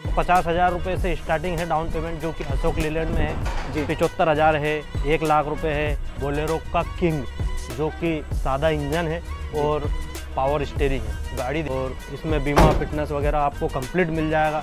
50,000 रुपये से स्टार्टिंग है डाउन पेमेंट, जो कि अशोक लीलैंड में है जी। 75,000 है, 1 लाख रुपए है। बोलेरो का किंग जो कि सादा इंजन है और पावर स्टीयरिंग है गाड़ी, और इसमें बीमा फिटनेस वगैरह आपको कंप्लीट मिल जाएगा।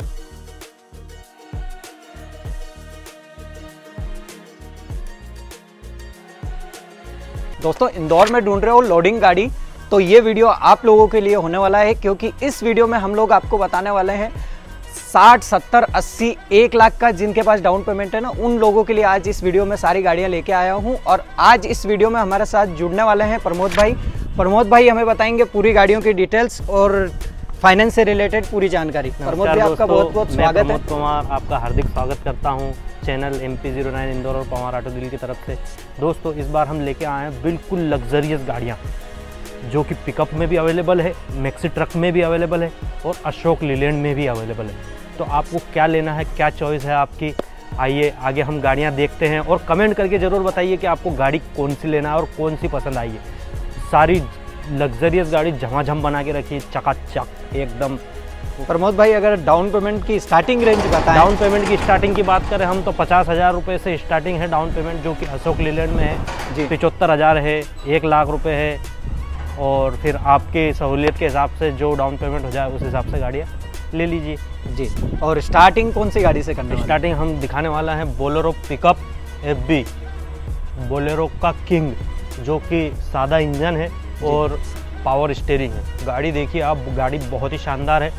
दोस्तों इंदौर में ढूंढ रहे हो लोडिंग गाड़ी, तो ये वीडियो आप लोगों के लिए होने वाला है, क्योंकि इस वीडियो में हम लोग आपको बताने वाले हैं 60, 70, 80, 1 लाख का जिनके पास डाउन पेमेंट है ना, उन लोगों के लिए आज इस वीडियो में सारी गाड़ियां लेके आया हूं। और आज इस वीडियो में हमारे साथ जुड़ने वाले हैं प्रमोद भाई। प्रमोद भाई हमें बताएंगे पूरी गाड़ियों की डिटेल्स और फाइनेंस से रिलेटेड पूरी जानकारी। प्रमोद भाई आपका बहुत बहुत स्वागत है। प्रमोद कुमार आपका हार्दिक स्वागत करता हूं चैनल MP09 इंदौर और पवार ऑटो डील की तरफ से। दोस्तों इस बार हम लेके आए हैं बिल्कुल लग्जरियस गाड़ियां, जो कि पिकअप में भी अवेलेबल है, मैक्सी ट्रक में भी अवेलेबल है और अशोक लीलैंड में भी अवेलेबल है। तो आपको क्या लेना है, क्या चॉइस है आपकी, आइए आगे हम गाड़ियां देखते हैं और कमेंट करके ज़रूर बताइए कि आपको गाड़ी कौन सी लेना है और कौन सी पसंद आई है। सारी लग्जरियस गाड़ी झमाझम बना के रखी, चकाचक एकदम। प्रमोद भाई अगर डाउन पेमेंट की स्टार्टिंग रेंज बताएं। डाउन पेमेंट की स्टार्टिंग की बात करें हम तो 50,000 रुपये से स्टार्टिंग है डाउन पेमेंट, जो कि अशोक लीलैंड में है जी। 75,000 है, 1 लाख रुपए है, और फिर आपके सहूलियत के हिसाब से जो डाउन पेमेंट हो जाए उस हिसाब से गाड़ियाँ ले लीजिए जी। और स्टार्टिंग कौन सी गाड़ी से करना है? स्टार्टिंग हम दिखाने वाला है बोलेरो पिकअप FB, बोलेरो का किंग जो कि सादा इंजन है और पावर स्टीयरिंग है। गाड़ी देखिए आप, गाड़ी बहुत ही शानदार है।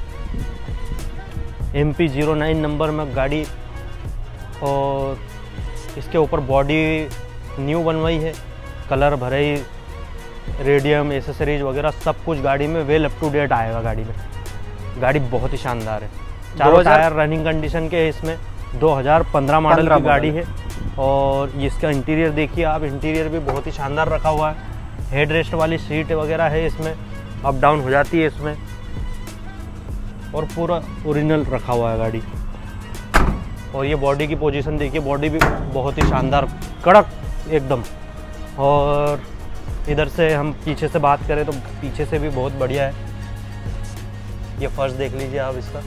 MP09 नंबर में गाड़ी, और इसके ऊपर बॉडी न्यू बनवाई है, कलर भरे, रेडियम एसेसरीज वगैरह सब कुछ गाड़ी में वेल अप टू डेट आएगा। गाड़ी में गाड़ी बहुत ही शानदार है। चारों टायर रनिंग कंडीशन के है। इसमें 2015 मॉडल की गाड़ी है। और इसका इंटीरियर देखिए आप, इंटीरियर भी बहुत ही शानदार रखा हुआ है। हेड रेस्ट वाली सीट वगैरह है, इसमें अप डाउन हो जाती है इसमें, और पूरा ओरिजिनल रखा हुआ है गाड़ी। और ये बॉडी की पोजीशन देखिए, बॉडी भी बहुत ही शानदार कड़क एकदम। और इधर से हम पीछे से बात करें तो पीछे से भी बहुत बढ़िया है। ये फर्श देख लीजिए आप इसका,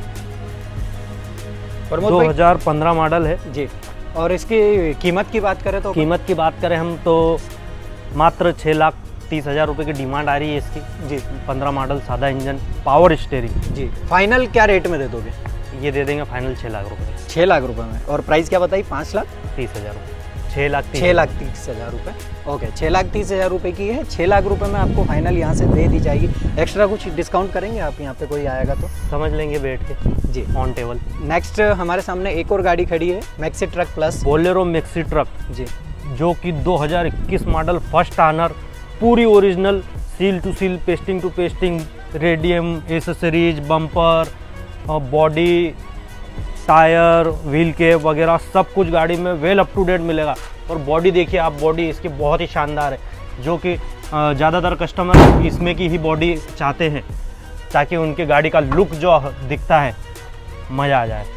2015 मॉडल है जी। और इसकी कीमत की बात करें तो? कीमत की बात करें हम तो मात्र 6,30,000 रुपये की डिमांड आ रही है इसकी जी। 15 मॉडल, सादा इंजन, पावर स्टीयरिंग जी। फाइनल क्या रेट में दे दोगे? ये दे देंगे फाइनल 6 लाख रुपये। 6 लाख रुपए में। और प्राइस क्या बताई? 5,30,000 रुपये। 6,30,000 रुपए। ओके, 6,30,000 रुपए की है। 6 लाख रुपए में आपको फाइनल यहाँ से दे दी जाएगी। एक्स्ट्रा कुछ डिस्काउंट करेंगे आप? यहाँ पे कोई आएगा तो समझ लेंगे बैठ के जी, ऑन टेबल। नेक्स्ट हमारे सामने एक और गाड़ी खड़ी है, maxi truck plus, Bolero maxi truck जी, जो कि 2021 मॉडल, फर्स्ट ऑनर, पूरी original, seal to seal, pasting to pasting, radium accessories, bumper, body, tyre, wheel cap वगैरह सब कुछ गाड़ी में वेल अप टू डेट मिलेगा। और बॉडी देखिए आप, बॉडी इसकी बहुत ही शानदार है, जो कि ज़्यादातर कस्टमर इसमें की ही बॉडी चाहते हैं, ताकि उनके गाड़ी का लुक जो दिखता है मज़ा आ जाए।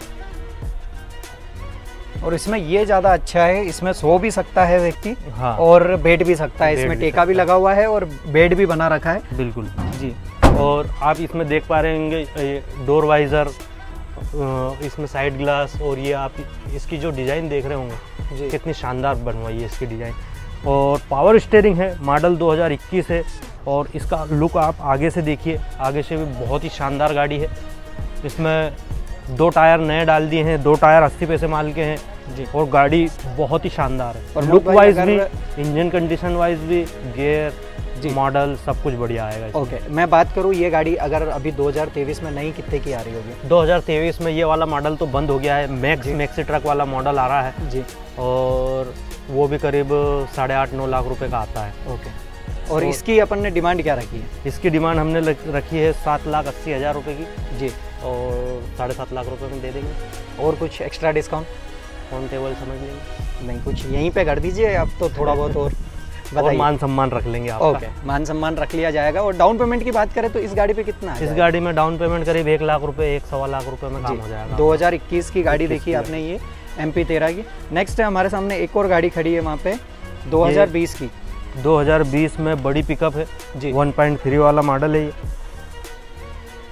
और इसमें ये ज़्यादा अच्छा है, इसमें सो भी सकता है व्यक्ति, हाँ, और बैठ भी सकता है। इसमें टेका भी लगा हुआ है और बेड भी बना रखा है। बिल्कुल जी। और आप इसमें देख पा रहे होंगे डोर वाइज़र, इसमें साइड ग्लास, और ये आप इसकी जो डिज़ाइन देख रहे होंगे जी, कितनी शानदार बनवाई है इसकी डिज़ाइन। और पावर स्टीयरिंग है, मॉडल 2021 है। और इसका लुक आप आगे से देखिए, आगे से भी बहुत ही शानदार गाड़ी है। इसमें 2 टायर नए डाल दिए हैं, 2 टायर 80 पैसे माल के हैं जी। और गाड़ी बहुत ही शानदार है, और लुक वाइज भी, इंजन कंडीशन वाइज भी, गियर जी, मॉडल सब कुछ बढ़िया आएगा। ओके, मैं बात करूँ ये गाड़ी अगर अभी 2023 में नई कितने की आ रही होगी? 2023 में ये वाला मॉडल तो बंद हो गया है, मैक्सी ट्रक वाला मॉडल आ रहा है जी, और वो भी करीब 8.5-9 लाख रुपए का आता है। ओके, और इसकी अपन ने डिमांड क्या रखी है? इसकी डिमांड हमने रखी है 7,80,000 रुपये की जी, और 7.5 लाख रुपए में दे देंगे। और कुछ एक्स्ट्रा डिस्काउंट ऑन टेबल समझ लेंगे? नहीं, कुछ यहीं पे कर दीजिए आप तो, थोड़ा बहुत और बताइए। मान सम्मान रख लेंगे आपका। ओके, मान सम्मान रख लिया जाएगा। और डाउन पेमेंट की बात करें तो इस गाड़ी पे कितना है? इस गाड़ी में डाउन पेमेंट करीब 1 लाख रुपए, 1-1.25 लाख रुपए में काम हो जाएगा। 2021 की गाड़ी देखी आपने, ये MP13 की। नेक्स्ट है हमारे सामने एक और गाड़ी खड़ी है वहाँ पे, 2020 की। 2020 में बड़ी पिकअप है जी, 1.3 वाला मॉडल है ये।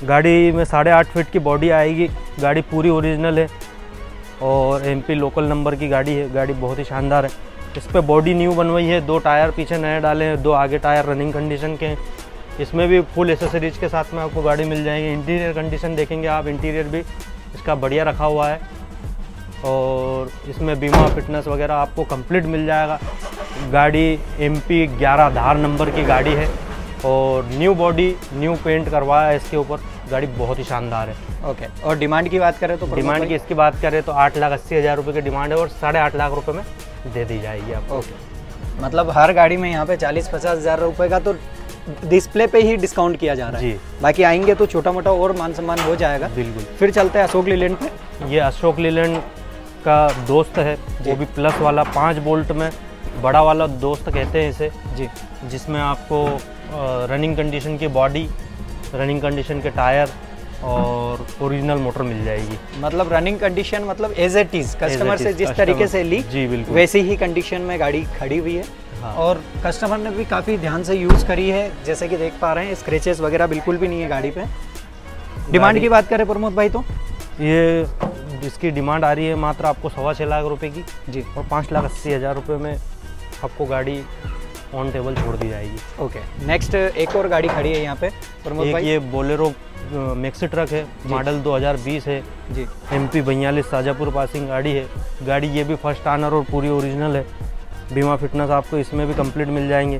गाड़ी में 8.5 फीट की बॉडी आएगी। गाड़ी पूरी ओरिजिनल है और MP लोकल नंबर की गाड़ी है। गाड़ी बहुत ही शानदार है। इस पर बॉडी न्यू बनवाई है, 2 टायर पीछे नए डाले हैं, 2 आगे टायर रनिंग कंडीशन के हैं। इसमें भी फुल एसेसरीज के साथ में आपको गाड़ी मिल जाएगी। इंटीरियर कंडीशन देखेंगे आप, इंटीरियर भी इसका बढ़िया रखा हुआ है और इसमें बीमा फिटनेस वगैरह आपको कंप्लीट मिल जाएगा। गाड़ी MP 11 धार नंबर की गाड़ी है और न्यू बॉडी न्यू पेंट करवाया है इसके ऊपर। गाड़ी बहुत ही शानदार है। ओके, और डिमांड की बात करें तो? डिमांड की इसकी बात करें तो 8,80,000 रुपये की डिमांड है और 8.5 लाख रुपये में दे दी जाएगी आपको। ओके, मतलब हर गाड़ी में यहाँ पे 40-50 हज़ार रुपये का तो डिस्प्ले पे ही डिस्काउंट किया जा रहा है। जी, बाकी आएंगे तो छोटा मोटा और मान सम्मान हो जाएगा। बिल्कुल। फिर चलते हैं अशोक लीलैंड पे। ये अशोक लीलैंड का दोस्त है, वो भी प्लस वाला 5 बोल्ट में बड़ा वाला दोस्त कहते हैं इसे जी, जिसमें आपको रनिंग कंडीशन की बॉडी, रनिंग कंडीशन के टायर और ओरिजिनल मोटर मिल जाएगी। मतलब रनिंग कंडीशन मतलब एज इट इज कस्टमर से जिस तरीके से ली, जी बिल्कुल, वैसी ही कंडीशन में गाड़ी खड़ी हुई है। हाँ। और कस्टमर ने भी काफ़ी ध्यान से यूज़ करी है, जैसे कि देख पा रहे हैं स्क्रैचेस वगैरह बिल्कुल भी नहीं है गाड़ी पे। डिमांड की बात करें प्रमोद भाई तो ये इसकी डिमांड आ रही है मात्र आपको 6.25 लाख रुपए की जी, और 5,80,000 रुपये में आपको गाड़ी ऑन टेबल छोड़ दी जाएगी। ओके, नेक्स्ट एक और गाड़ी खड़ी है यहाँ पे प्रमोद एक भाई। ये बोलेरो मैक्सी ट्रक है, मॉडल 2020 है जी, MP 42 शाजापुर पासिंग गाड़ी है। गाड़ी ये भी फर्स्ट ऑनर और पूरी ओरिजिनल है। बीमा फिटनेस आपको इसमें भी कंप्लीट मिल जाएंगे।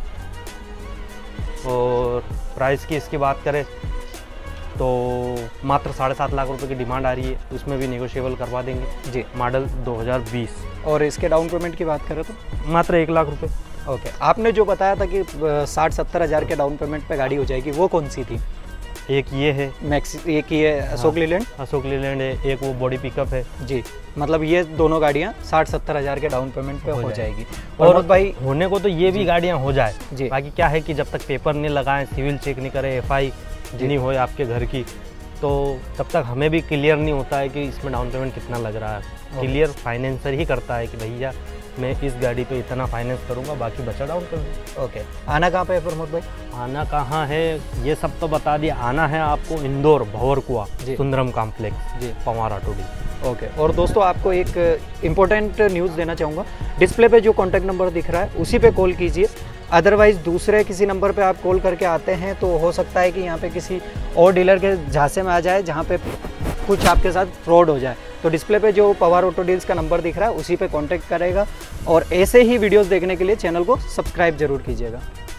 और प्राइस की इसकी बात करें तो मात्र 7.5 लाख रुपए की डिमांड आ रही है, उसमें भी नेगोशिएबल करवा देंगे जी। मॉडल 2020। और इसके डाउन पेमेंट की बात करें तो? मात्र 1 लाख रुपए। ओके, आपने जो बताया था कि 60-70 हज़ार के डाउन पेमेंट पे गाड़ी हो जाएगी, वो कौन सी थी? एक ये है मैक्सी, एक ये अशोक लीलैंड। अशोक लीलैंड है, एक वो बॉडी पिकअप है। जी, मतलब ये दोनों गाड़ियाँ 60-70 हज़ार के डाउन पेमेंट पे हो जाएगी। और भाई होने को तो ये भी गाड़ियाँ हो जाए जी, बाकी क्या है कि जब तक पेपर नहीं लगाएं, सिविल चेक नहीं करें, FI नहीं हो आपके घर की, तो तब तक हमें भी क्लियर नहीं होता है कि इसमें डाउन पेमेंट कितना लग रहा है। क्लियर फाइनेंसर ही करता है कि भैया मैं इस गाड़ी पे इतना फाइनेंस करूंगा, बाकी बचा डाउन पेमेंट। ओके, आना कहाँ पे है प्रमोद भाई? आना कहाँ है ये सब तो बता दिया। आना है आपको इंदौर भंवरकुआ सुंदरम कॉम्प्लेक्स जी, पवार ऑटो डी। ओके, और दोस्तों आपको एक इम्पोर्टेंट न्यूज़ देना चाहूँगा। डिस्प्ले पे जो कॉन्टैक्ट नंबर दिख रहा है उसी पे कॉल कीजिए। अदरवाइज़ दूसरे किसी नंबर पे आप कॉल करके आते हैं तो हो सकता है कि यहाँ पे किसी और डीलर के झांसे में आ जाए जहाँ पे कुछ आपके साथ फ्रॉड हो जाए। तो डिस्प्ले पे जो पवार ऑटो डील्स का नंबर दिख रहा है उसी पे कांटेक्ट करेगा। और ऐसे ही वीडियोस देखने के लिए चैनल को सब्सक्राइब जरूर कीजिएगा।